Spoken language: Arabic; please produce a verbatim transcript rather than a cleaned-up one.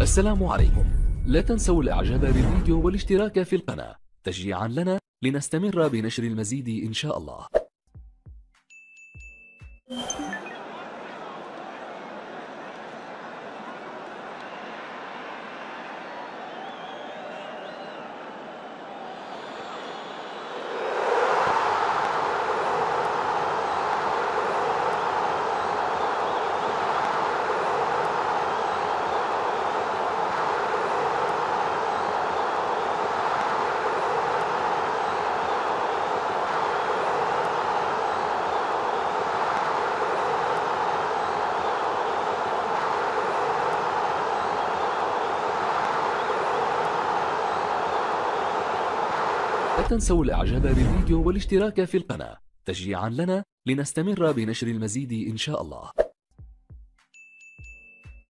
السلام عليكم. لا تنسوا الاعجاب بالفيديو والاشتراك في القناة تشجيعا لنا لنستمر بنشر المزيد إن شاء الله. لا تنسوا الاعجاب بالفيديو والاشتراك في القناة تشجيعا لنا لنستمر بنشر المزيد إن شاء الله.